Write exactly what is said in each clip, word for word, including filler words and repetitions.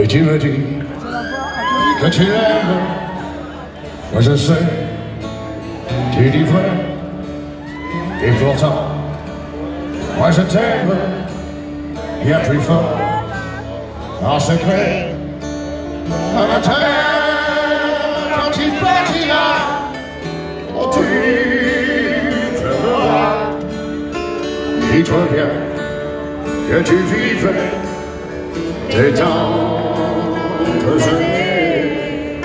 Et tu me dis que tu l'aimes. Moi je sais, tu dis vrai. Et pourtant, moi je t'aime bien plus fort. En secret, un matin, quand il partira, oh, tu pleureras. Dis-toi bien que tu vivais tes tendres années.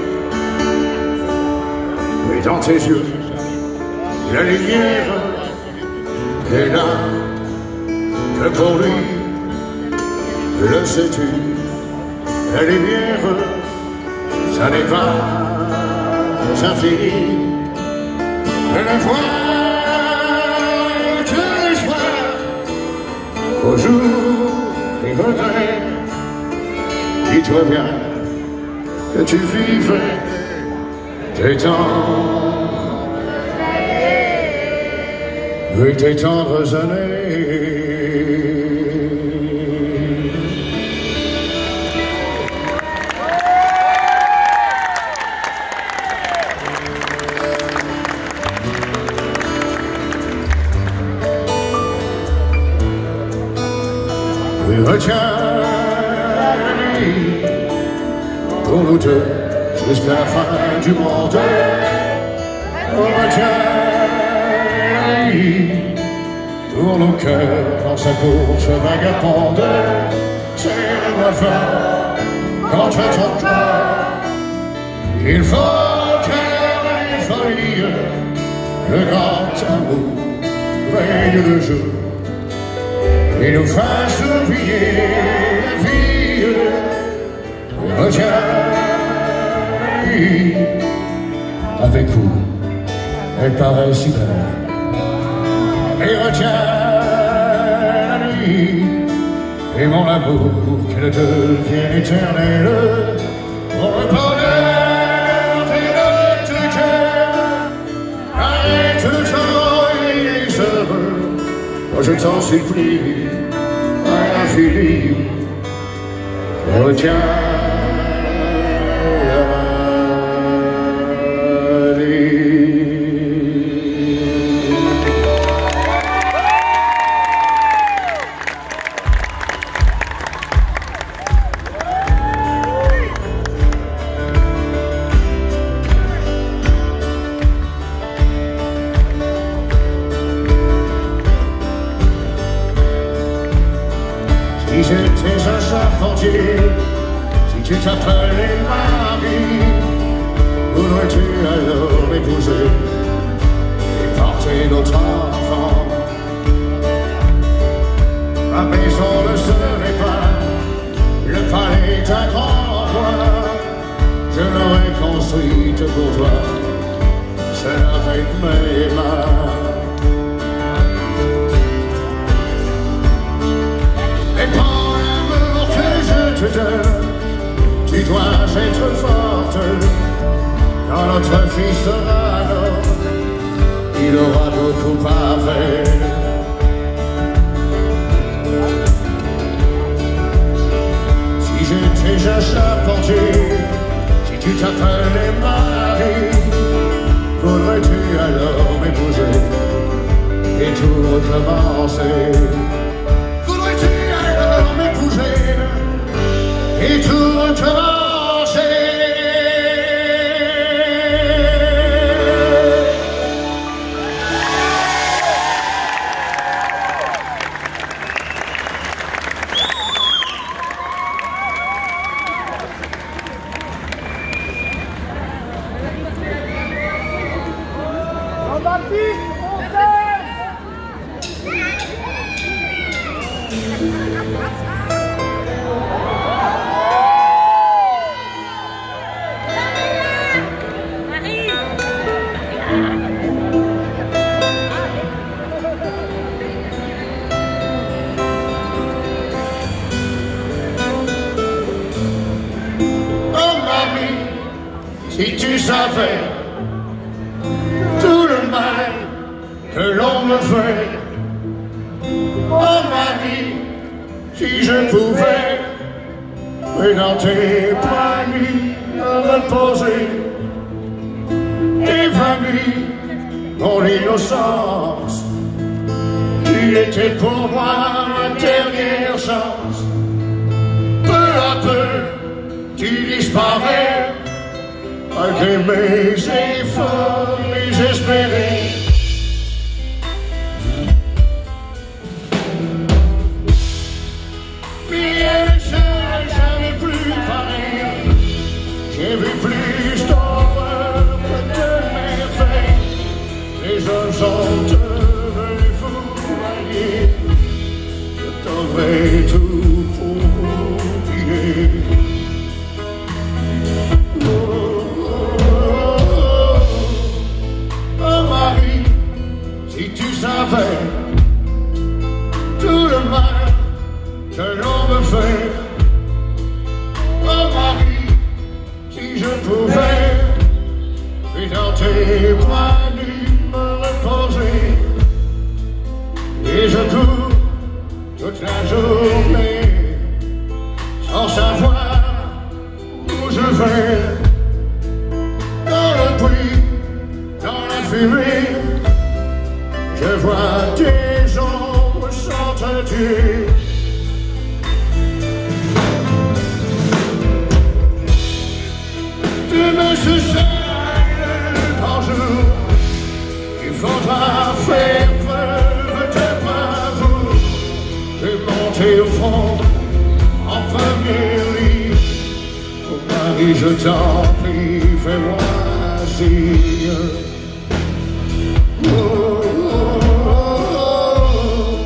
Et dans tes yeux, la lumière est là, que pour lui, le sais-tu, la lumière, ça n'est pas infini. Je la vois tous les soirs, au jour des regrets. Dis-toi bien que tu vivais tes tendres oui, tes tendres années. Oui, retiens la nuit pour nous deux jusqu'à la fin du monde. Retiens la nuit pour nos cœurs dans sa course vagabonde. C'est la fin contre ton cœur. Il faut faire les folies. Le grand amour veille le jour et nous fasse oublier la vie. Retiens la nuit avec vous, elle paraît si belle. Et retiens la nuit et mon amour qu'elle devienne éternelle. Pour le bonheur et notre cœur, arrête ton et heureux. Oh, je t'en supplie, à l'infini, retiens la nuit. Si j'étais un charpentier, si tu t'appelais Marie, voudrais-tu alors m'épouser et porter notre enfant? Ma maison ne serait pas le palais d'un grand roi. Je l'aurais construite pour toi, seul avec mes mains. Tu dois être forte, quand notre fils sera l'homme, il aura beaucoup à faire. Si j'étais un charpentier, si tu t'appelais Marie, voudrais-tu alors m'épouser et tout recommencer? Voudrais-tu alors m'épouser et tout recommencer? Si tu savais tout le mal que l'on me fait, oh ma vie, si je pouvais et dans tes bras nus me reposer, évanoui mon innocence. Tu étais pour moi ma dernière chance. Peu à peu, tu disparais, malgré mes efforts désespérés. Rien ne sera jamais plus pareil. J'ai vu plus d'horreur que de merveilles. Les hommes sont devenus fous, alliés. Je donnerai tout pour oublier. Oh, oh, oh, oh, Marie, si tu savais tout le mal que l'on me fait. Oh Marie, si je pouvais, et dans tes bras nus me reposer, et je cours toute la journée, sans savoir où je vais. Dans le bruit, dans la fumée, je vois tes ombres s'entretuer. Demain ce seul par jour, il faudra faire preuve de bravoure et monter au front en première ligne. Oh Marie, je t'en prie, fais-moi signe. Oh, oh, oh, oh.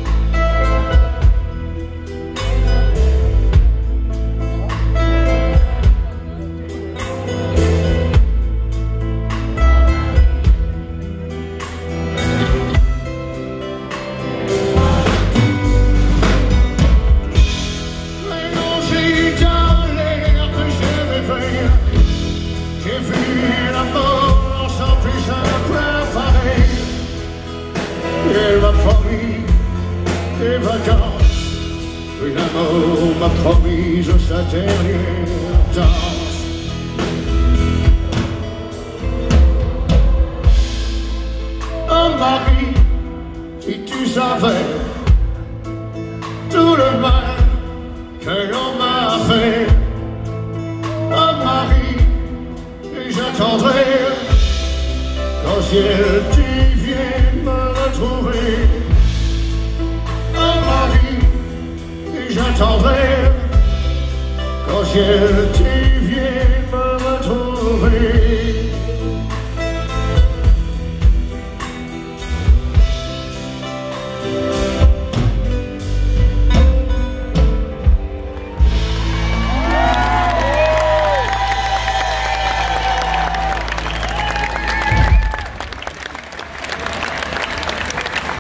J'ai vu la mort sans plus préparé. Elle m'a promis des vacances, puis l'amour m'a promis sa dernière danse. Oh Marie, si tu savais tout le mal que l'on m'a fait. Oh Marie, j'attendrai qu'au ciel tu viennes me retrouver. Oh Marie, j'attendrai qu'au ciel tu